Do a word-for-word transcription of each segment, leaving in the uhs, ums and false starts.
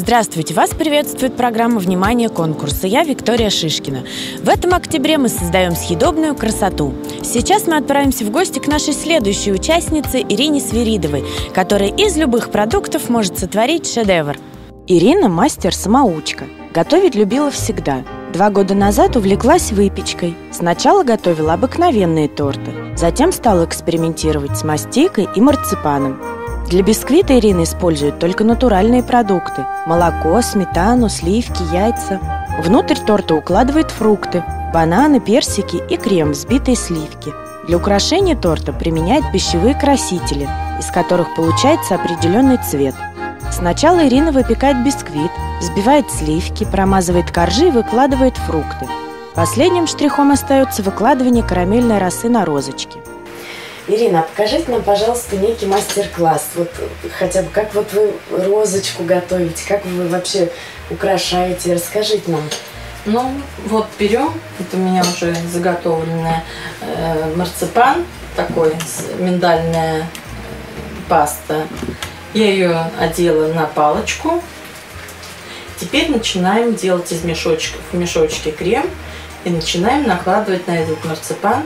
Здравствуйте! Вас приветствует программа «Внимание! Конкурса». Я Виктория Шишкина. В этом октябре мы создаем съедобную красоту. Сейчас мы отправимся в гости к нашей следующей участнице Ирине Свиридовой, которая из любых продуктов может сотворить шедевр. Ирина – мастер-самоучка. Готовить любила всегда. Два года назад увлеклась выпечкой. Сначала готовила обыкновенные торты, затем стала экспериментировать с мастейкой и марципаном. Для бисквита Ирина использует только натуральные продукты – молоко, сметану, сливки, яйца. Внутрь торта укладывает фрукты – бананы, персики и крем, взбитые сливки. Для украшения торта применяет пищевые красители, из которых получается определенный цвет. Сначала Ирина выпекает бисквит, взбивает сливки, промазывает коржи и выкладывает фрукты. Последним штрихом остается выкладывание карамельной росы на розочки. Ирина, покажите нам, пожалуйста, некий мастер-класс. Вот хотя бы как вот вы розочку готовите, как вы вообще украшаете, расскажите нам. Ну, вот берем, это у меня уже заготовленная э, марципан, такой, миндальная паста. Я ее одела на палочку. Теперь начинаем делать из мешочков, в мешочке крем и начинаем накладывать на этот марципан.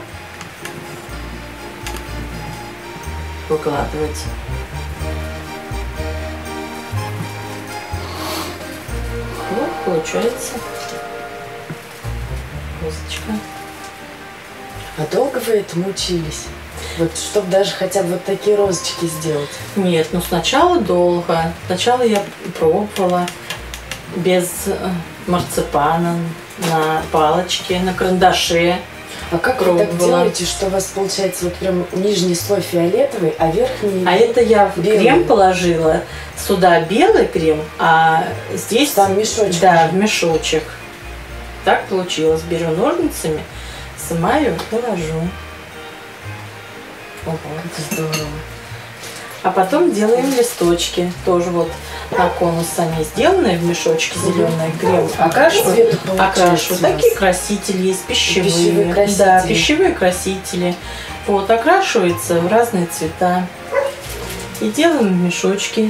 Выкладывать. Вот получается розочка. А долго вы этому учились? Вот чтобы даже хотя бы вот такие розочки сделать? Нет, ну сначала долго. Сначала я пробовала без марципана, на палочке, на карандаше. А как пробовала. Вы так делаете, что у вас получается вот прям нижний слой фиолетовый, а верхний А это я в белый. Крем положила, сюда белый крем, а здесь там мешочек. Да, в мешочек. Так получилось. Беру ножницами, снимаю и ложу. Ого, это здорово. А потом делаем листочки. Тоже вот на конусами сделанные в мешочке, зеленый крем. Окрашиваю, окрашиваю. Такие красители есть, пищевые. Пищевые красители. Да, пищевые красители. Вот, окрашивается в разные цвета. И делаем мешочки.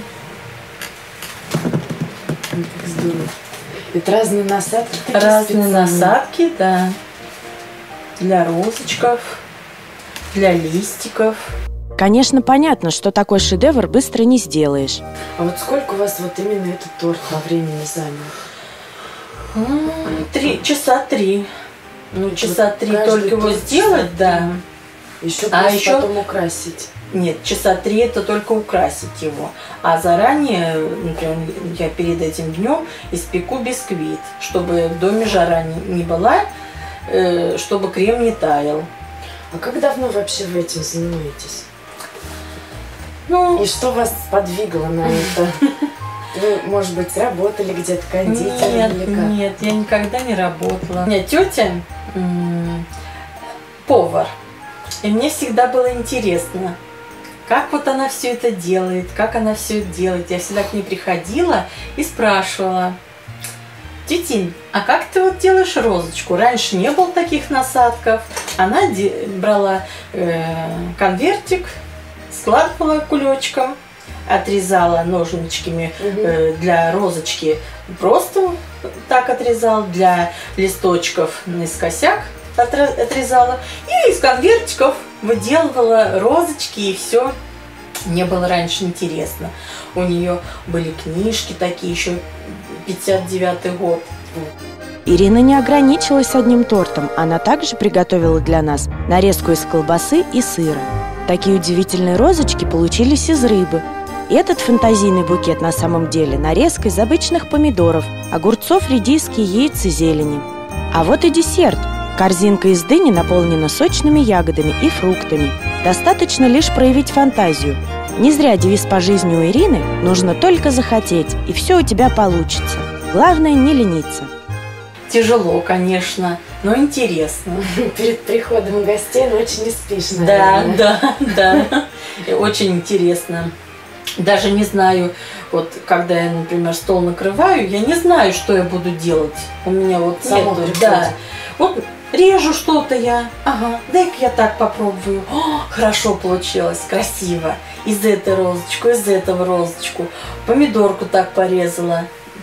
Как здорово. Это разные насадки? Разные насадки, да. Для розочков, для листиков. Конечно, понятно, что такой шедевр быстро не сделаешь. А вот сколько у вас вот именно этот торт по времени занял? Три, часа три. Ну, часа вот три только его сделать, да. Еще а еще потом украсить. Нет, часа три это только украсить его. А заранее, например, я перед этим днем испеку бисквит, чтобы в доме жара не, не была, э, чтобы крем не таял. А как давно вообще вы этим занимаетесь? Ну, и что вас подвигло на это? Вы, может быть, работали где-то кондитером? Нет, или как? нет, я никогда не работала. У меня тетя повар. И мне всегда было интересно, как вот она все это делает, как она все делает. Я всегда к ней приходила и спрашивала: Тетин, а как ты вот делаешь розочку? Раньше не было таких насадков. Она брала э, конвертик, складывала кулечком, отрезала ножничками э, для розочки, просто так отрезала, для листочков наискосяк отрезала, и из конвертиков выделывала розочки, и все. Мне было раньше интересно. У нее были книжки такие, еще пятьдесят девятый год. Ирина не ограничилась одним тортом. Она также приготовила для нас нарезку из колбасы и сыра. Такие удивительные розочки получились из рыбы. И этот фантазийный букет на самом деле нарезка из обычных помидоров, огурцов, редиски, яиц и зелени. А вот и десерт. Корзинка из дыни наполнена сочными ягодами и фруктами. Достаточно лишь проявить фантазию. Не зря девиз по жизни у Ирины: нужно только захотеть, и все у тебя получится. Главное не лениться. Тяжело, конечно, но интересно. Перед приходом гостей ночью не спишь, наверное. Да, да, да. Очень интересно. Даже не знаю, вот когда я, например, стол накрываю, я не знаю, что я буду делать. У меня вот Само нету, да. Вот режу что-то я, ага, дай-ка я так попробую. О, хорошо получилось, красиво. Из этой розочку, из этого розочку. Помидорку так порезала.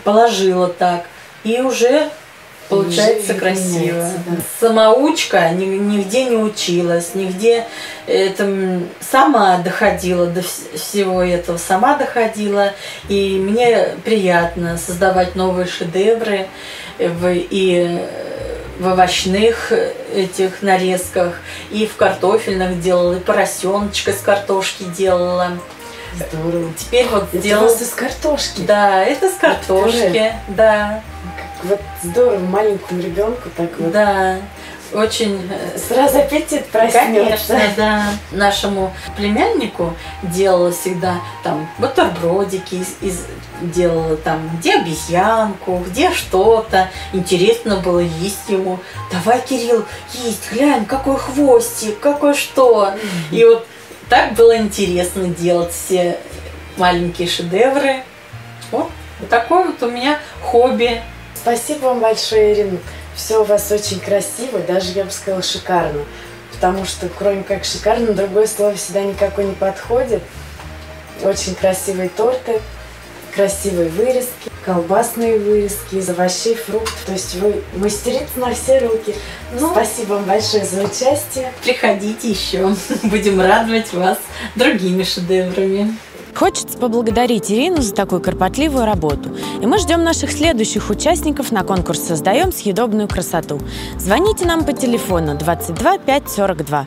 положила так, и уже получается красиво. Да. Самоучка, нигде не училась, нигде это, сама доходила до всего этого, сама доходила. И мне приятно создавать новые шедевры в, и в овощных этих нарезках, и в картофельных делала, и поросеночка с картошки делала. Здорово. Теперь вот это делала... из картошки? Да, это с картошки, да. Вот здорово, маленькому ребенку так вот. Да, очень... Сразу аппетит проснется. Конечно, да. Нашему племяннику делала всегда там бутербродики, из, из, делала там, где обезьянку, где что-то. Интересно было есть ему. Давай, Кирилл, есть, глянь, какой хвостик, какой что. Mm-hmm. И вот так было интересно делать все маленькие шедевры. Вот, вот такое вот у меня хобби. Спасибо вам большое, Ирина. Все у вас очень красиво, даже, я бы сказала, шикарно. Потому что, кроме как шикарно, другое слово всегда никакое не подходит. Очень красивые торты, красивые вырезки, колбасные вырезки из овощей, фруктов. То есть вы мастерица на все руки. Ну, спасибо вам большое за участие. Приходите еще. Будем радовать вас другими шедеврами. Хочется поблагодарить Ирину за такую кропотливую работу. И мы ждем наших следующих участников на конкурс «Создаем съедобную красоту». Звоните нам по телефону двадцать два пять сорок два.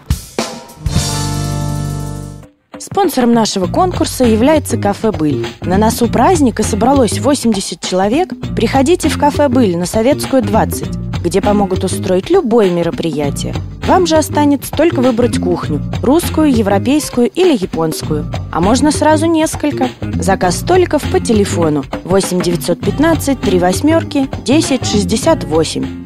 Спонсором нашего конкурса является кафе «Быль». На носу праздника собралось восемьдесят человек. Приходите в кафе «Быль» на Советскую, двадцать, где помогут устроить любое мероприятие. Вам же останется только выбрать кухню – русскую, европейскую или японскую. А можно сразу несколько. Заказ столиков по телефону восемь девятьсот пятнадцать три восьмерки десять шестьдесят восемь.